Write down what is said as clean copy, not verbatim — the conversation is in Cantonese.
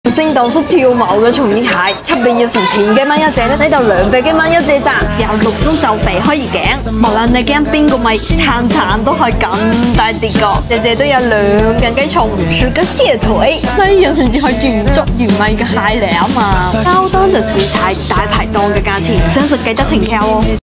星島式跳舞嘅松衣蟹，出邊要成千幾蚊一隻，呢度200幾蚊一隻咋，有6種就肥可以頸，無論你揀邊個米，餐餐都係咁大碟個，隻都有2斤幾重，是個蟹腿，呢樣先至係原汁原味嘅蟹嚟啊嘛，高檔嘅食材，大排檔嘅價錢，想食記得停靠哦。